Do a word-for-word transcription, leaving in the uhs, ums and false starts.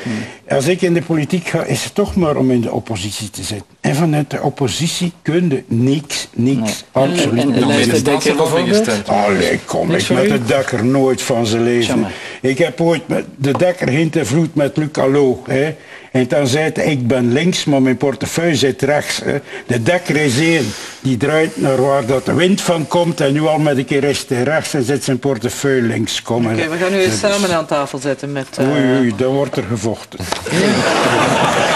Als ik in de politiek ga, is het toch maar om in de oppositie te zitten. En vanuit de oppositie kun je niks, niks, nee. absoluut en, en, en niks. Dekker bijvoorbeeld? Allee, kom ik met de Dekker nooit van zijn leven. Jammer. Ik heb ooit met de Dekker geïnterviewd met Luc Allo. Hè. En dan zei hij, ik ben links, maar mijn portefeuille zit rechts. Hè. De Dekker is één, die draait naar waar dat de wind van komt en nu al met een keer is hij rechts en zit zijn portefeuille links. Kom, Oké, okay, we gaan nu eens samen aan tafel zetten met... Uh... Oei, oei, dan wordt er gevochten.